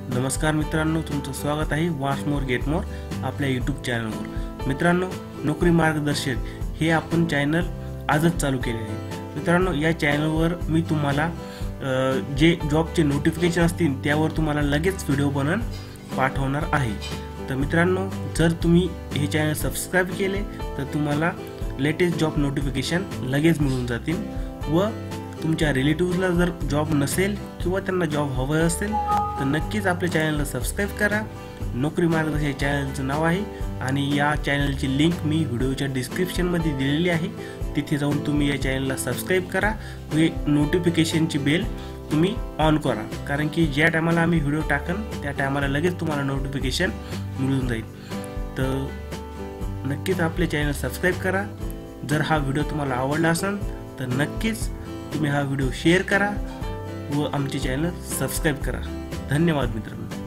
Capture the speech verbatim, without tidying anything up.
नमस्कार मित्रांनो, तुमचं स्वागत आहे वाच मोर गेट मोर आपल्या यूट्यूब चॅनलवर। मित्रांनो, नोकरी मार्गदर्शक हे आपण चॅनल आजच चालू केले आहे। मित्रांनो, या चॅनलवर मी तुम्हाला जे जॉबचे नोटिफिकेशन असतील त्यावर तुम्हाला लगेच व्हिडिओ बनवून पाठवणार आहे। तर मित्रांनो, जर तुम्ही हे चॅनल सबस्क्राइब केले तर तुम्हाला लेटेस्ट जॉब नोटिफिकेशन लगेच मिळून जातील व तुमच्या रिलेटिव्हजला जर जॉब नसेल किंवा त्यांना जॉब हवं असेल तर नक्कीच आपल्या चॅनलला सबस्क्राइब करा। नोकरी मार्गदर्शक हे चॅनलचं नाव आहे आणि या चॅनलची लिंक मी व्हिडिओच्या डिस्क्रिप्शनमध्ये दिलेली आहे। तिथे जाऊन तुम्ही या चॅनलला सबस्क्राइब करा व नोटिफिकेशनची बेल तुम्ही ऑन करा, कारण की ज्या टायमाला आम्ही व्हिडिओ टाकन त्या टायमाला लगेच तुम्हाला नोटिफिकेशन मिळून जाईल। तर नक्कीच आपले चॅनल सबस्क्राइब करा। जर हा व्हिडिओ तुम्हाला आवडला असेल तर नक्कीच तुम्ही हा व्हिडिओ शेअर करा व आमचे चॅनल सबस्क्राइब करा। धन्यवाद मित्रांनो।